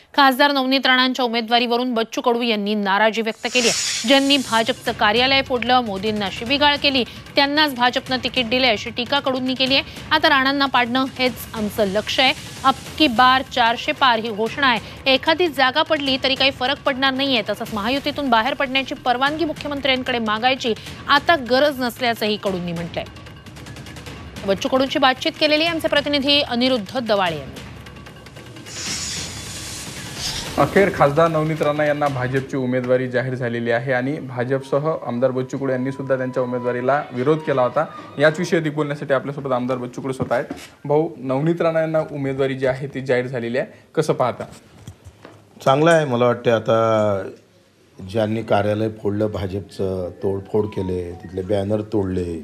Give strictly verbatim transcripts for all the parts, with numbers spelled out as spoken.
खासदार नवनीत राणांच्या उमेदवारीवरून बच्चू कडू यांनी नाराजी व्यक्त केली आहे। ज्यांनी भाजपचं कार्यालय फोडलं, मोदींना शिवीगाळ केली, त्यांनाच भाजपनं तिकीट दिले अशी टीका कडूंनी केली आहे। आता राणांना पाडणं हेच आमचं लक्ष्य आहे। अब की बार चारशे पार ही घोषणा आहे। एखादी जागा पडली तरी काही फरक पडणार नाहीये। तसंच महायुतीतून बाहेर पडण्याची परवानगी मुख्यमंत्र्यांकडे मागायची आता गरज नसल्याचंही कडूंनी म्हटलंय। बच्चू कडूंची बातचीत केलेली आमचे प्रतिनिधी अनिरुद्ध दवाळे यांनी। अखेर खासदार नवनीत राणा यांना भाजपची उमेदवारी जाहीर झालेली आहे आणि भाजपसह आमदार बच्चू कडू यांनी सुद्धा त्यांच्या उमेदवारीला विरोध केला होता। याच विषयी अधिक बोलण्यासाठी आपल्यासोबत आमदार बच्चू कडू स्वतः आहेत। भाऊ, नवनीत राणा यांना उमेदवारी जी आहे ती जाहीर झालेली आहे, कसं पाहता? चांगलं आहे। मला वाटतं आता ज्यांनी कार्यालय फोडलं, भाजपचं तोडफोड केले, तिथले बॅनर तोडले,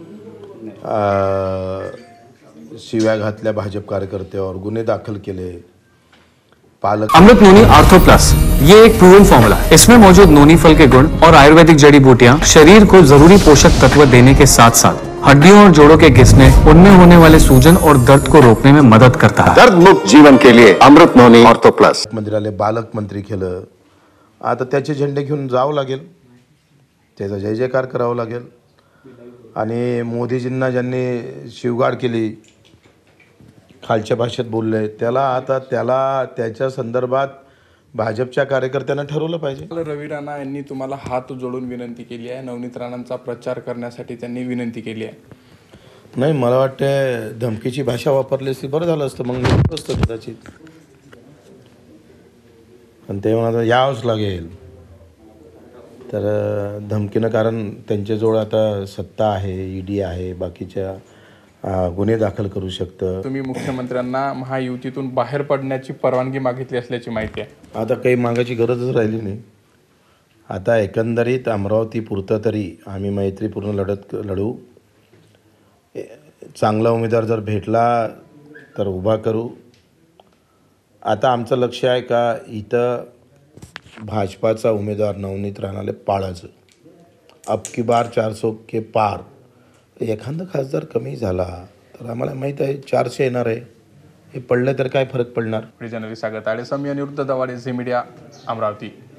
शिव्या घातल्या भाजप कार्यकर्त्यावर, गुन्हे दाखल केले, पालक अमृत नोनी आर्थो प्लस ये एक प्रूवन फॉर्मूला है। इसमें मौजूद नोनी फल के गुण और आयुर्वेदिक जड़ी बूटियां शरीर को जरूरी पोषक तत्व देने के साथ साथ हड्डियों और जोड़ों के घिसने, उनमें होने वाले सूजन और दर्द को रोकने में मदद करता है। दर्द मुक्त जीवन के लिए अमृत नोनी आर्थो प्लस। मंदिराला बालक मंत्री केलं, आता त्याचे झेंडे घेऊन जावं लागेल, त्याचा जय जयकार करावा लागेल। आणि मोदीजींना ज्यांनी शिवगाळ केली, खालच्या भाषेत बोलले, त्याला आता त्याला त्याच्या संदर्भात भाजपच्या कार्यकर्त्यांना ठरवलं पाहिजे। रवी राणा यांनी तुम्हाला हात जोडून विनंती केली आहे, नवनीत राणांचा प्रचार करण्यासाठी त्यांनी विनंती केली आहे। नाही, मला वाटतं धमकीची भाषा वापरली असती बरं झालं असतं, मग नको असतं कदाचित। पण ते म्हणा यावंच लागेल, तर धमकीनं, कारण त्यांच्याजवळ आता सत्ता आहे, ईडी आहे, बाकीच्या गुन्हे दाखल करू शकतं। तुम्ही मुख्यमंत्र्यांना महायुतीतून बाहेर पडण्याची परवानगी मागितली असल्याची माहिती आहे। आता काही मागायची गरजच राहिली नाही। आता एकंदरीत अमरावती पुरतं तरी आम्ही मैत्रीपूर्ण लढत लढू। चांगला उमेदवार जर भेटला तर उभा करू। आता आमचं लक्ष आहे का इथं भाजपाचा उमेदवार नवनीत राणाला पाळायचं। अब की बार चारसो के पार, एखादा खासदार कमी झाला तर आम्हाला माहीत आहे चारशे येणार आहे, हे पडलं तर काय फरक पडणार। जनरली स्वागत आहे। समी अनिरुद्ध दवाडे, झी मीडिया, अमरावती।